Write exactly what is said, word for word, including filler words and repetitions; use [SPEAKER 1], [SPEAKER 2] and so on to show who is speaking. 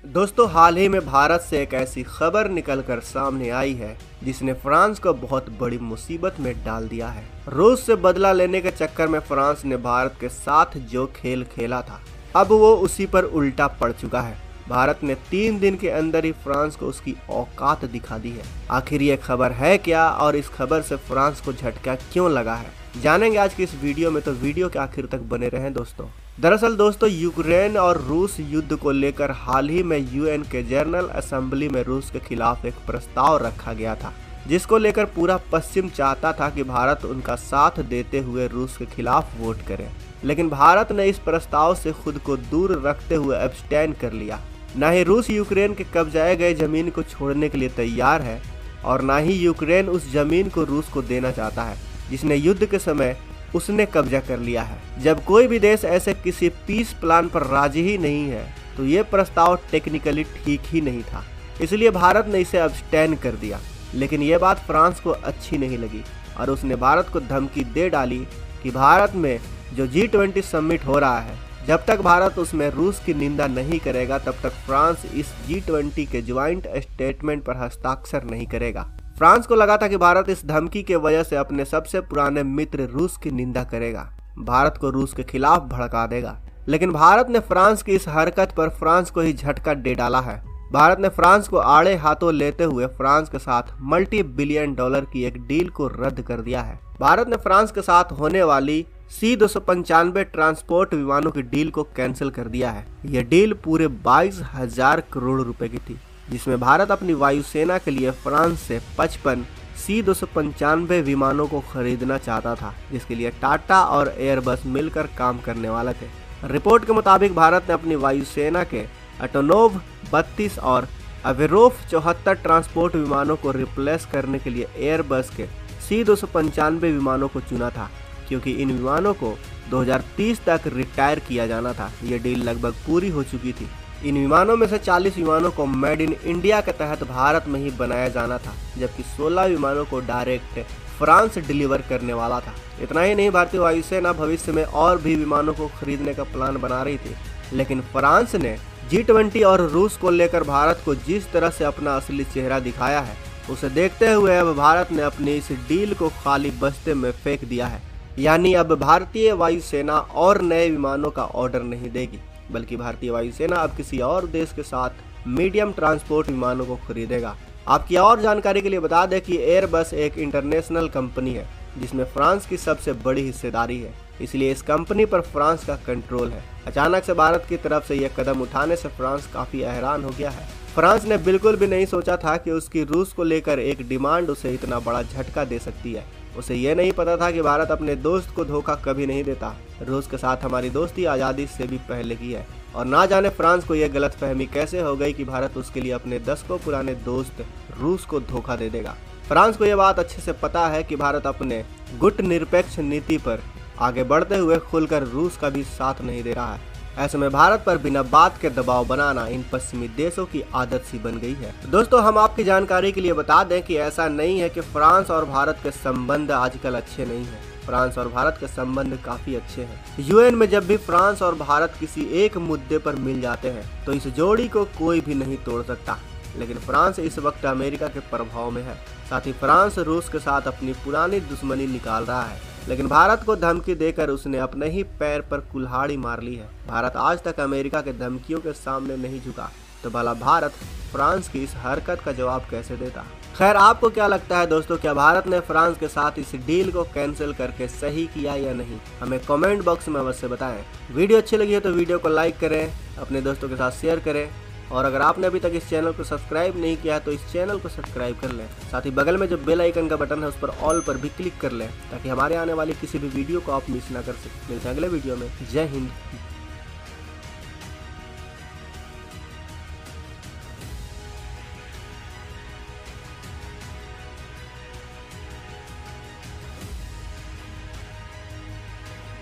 [SPEAKER 1] दोस्तों, हाल ही में भारत से एक ऐसी खबर निकलकर सामने आई है जिसने फ्रांस को बहुत बड़ी मुसीबत में डाल दिया है। रूस से बदला लेने के चक्कर में फ्रांस ने भारत के साथ जो खेल खेला था, अब वो उसी पर उल्टा पड़ चुका है। भारत ने तीन दिन के अंदर ही फ्रांस को उसकी औकात दिखा दी है। आखिर ये खबर है क्या और इस खबर से फ्रांस को झटका क्यों लगा है, जानेंगे आज की इस वीडियो में, तो वीडियो के आखिर तक बने रहें दोस्तों। दरअसल दोस्तों, यूक्रेन और रूस युद्ध को लेकर हाल ही में यूएन के जनरल असेंबली में रूस के खिलाफ एक प्रस्ताव रखा गया था, जिसको लेकर पूरा पश्चिम चाहता था कि भारत उनका साथ देते हुए रूस के खिलाफ वोट करे। लेकिन भारत ने इस प्रस्ताव से खुद को दूर रखते हुए एब्सटेन कर लिया। न ही रूस यूक्रेन के कब्जाए गए जमीन को छोड़ने के लिए तैयार है और न ही यूक्रेन उस जमीन को रूस को देना चाहता है जिसने युद्ध के समय उसने कब्जा कर लिया है। जब कोई भी देश ऐसे किसी पीस प्लान पर राजी ही नहीं है तो ये प्रस्ताव टेक्निकली ठीक ही नहीं था, इसलिए भारत ने इसे अब्सटेन कर दिया। लेकिन ये बात फ्रांस को अच्छी नहीं लगी और उसने भारत को धमकी दे डाली कि भारत में जो जी ट्वेंटी समिट हो रहा है, जब तक भारत उसमें रूस की निंदा नहीं करेगा तब तक फ्रांस इस जी ट्वेंटी के ज्वाइंट स्टेटमेंट पर हस्ताक्षर नहीं करेगा। फ्रांस को लगा था कि भारत इस धमकी के वजह से अपने सबसे पुराने मित्र रूस की निंदा करेगा, भारत को रूस के खिलाफ भड़का देगा। लेकिन भारत ने फ्रांस की इस हरकत पर फ्रांस को ही झटका दे डाला है। भारत ने फ्रांस को आड़े हाथों लेते हुए फ्रांस के साथ मल्टी बिलियन डॉलर की एक डील को रद्द कर दिया है। भारत ने फ्रांस के साथ होने वाली सी दो सौ पंचानवे ट्रांसपोर्ट विमानों की डील को कैंसिल कर दिया है। यह डील पूरे बाईस हजार करोड़ रुपए की थी, जिसमें भारत अपनी वायुसेना के लिए फ्रांस से पचपन सी दो सौ पंचानवे विमानों को खरीदना चाहता था, जिसके लिए टाटा और एयरबस मिलकर काम करने वाले थे। रिपोर्ट के मुताबिक भारत ने अपनी वायुसेना के एटोनोव बत्तीस और अवेरोफ चौहत्तर ट्रांसपोर्ट विमानों को रिप्लेस करने के लिए एयरबस के सी दो सौ पंचानवे विमानों को चुना था, क्योंकि इन विमानों को दो हज़ार तीस तक रिटायर किया जाना था। यह डील लगभग पूरी हो चुकी थी। इन विमानों में से चालीस विमानों को मेड इन इंडिया के तहत भारत में ही बनाया जाना था, जबकि सोलह विमानों को डायरेक्ट फ्रांस डिलीवर करने वाला था। इतना ही नहीं, भारतीय वायुसेना भविष्य में और भी विमानों को खरीदने का प्लान बना रही थी। लेकिन फ्रांस ने जी ट्वेंटी और रूस को लेकर भारत को जिस तरह से अपना असली चेहरा दिखाया है, उसे देखते हुए अब भारत ने अपनी इस डील को खाली बस्ते में फेंक दिया है। यानी अब भारतीय वायुसेना और नए विमानों का ऑर्डर नहीं देगी, बल्कि भारतीय वायुसेना अब किसी और देश के साथ मीडियम ट्रांसपोर्ट विमानों को खरीदेगा। आपकी और जानकारी के लिए बता दें कि एयरबस एक इंटरनेशनल कंपनी है जिसमें फ्रांस की सबसे बड़ी हिस्सेदारी है, इसलिए इस कंपनी पर फ्रांस का कंट्रोल है। अचानक से भारत की तरफ से यह कदम उठाने से फ्रांस काफी हैरान हो गया है। फ्रांस ने बिल्कुल भी नहीं सोचा था कि उसकी रूस को लेकर एक डिमांड उसे इतना बड़ा झटका दे सकती है। उसे यह नहीं पता था कि भारत अपने दोस्त को धोखा कभी नहीं देता। रूस के साथ हमारी दोस्ती आज़ादी से भी पहले की है और ना जाने फ्रांस को यह गलतफहमी कैसे हो गई कि भारत उसके लिए अपने दशकों पुराने दोस्त रूस को धोखा दे देगा। फ्रांस को यह बात अच्छे से पता है कि भारत अपने गुट निरपेक्ष नीति पर आगे बढ़ते हुए खुलकर रूस का भी साथ नहीं दे रहा है। ऐसे में भारत पर बिना बात के दबाव बनाना इन पश्चिमी देशों की आदत सी बन गई है। दोस्तों, हम आपकी जानकारी के लिए बता दें कि ऐसा नहीं है कि फ्रांस और भारत के संबंध आजकल अच्छे नहीं हैं। फ्रांस और भारत के संबंध काफी अच्छे हैं। यूएन में जब भी फ्रांस और भारत किसी एक मुद्दे पर मिल जाते हैं तो इस जोड़ी को कोई भी नहीं तोड़ सकता। लेकिन फ्रांस इस वक्त अमेरिका के प्रभाव में है, साथ ही फ्रांस रूस के साथ अपनी पुरानी दुश्मनी निकाल रहा है। लेकिन भारत को धमकी देकर उसने अपने ही पैर पर कुल्हाड़ी मार ली है। भारत आज तक अमेरिका के धमकियों के सामने नहीं झुका, तो भला भारत फ्रांस की इस हरकत का जवाब कैसे देता। खैर, आपको क्या लगता है दोस्तों, क्या भारत ने फ्रांस के साथ इस डील को कैंसिल करके सही किया या नहीं? हमें कमेंट बॉक्स में अवश्य बताएं। वीडियो अच्छी लगी है तो वीडियो को लाइक करें, अपने दोस्तों के साथ शेयर करें और अगर आपने अभी तक इस चैनल को सब्सक्राइब नहीं किया तो इस चैनल को सब्सक्राइब कर लें। साथ ही बगल में जो बेल आइकन का बटन है उस पर ऑल पर भी क्लिक कर लें, ताकि हमारे आने वाली किसी भी वीडियो को आप मिस ना कर सकें। मिलते हैं अगले वीडियो में। जय हिंद।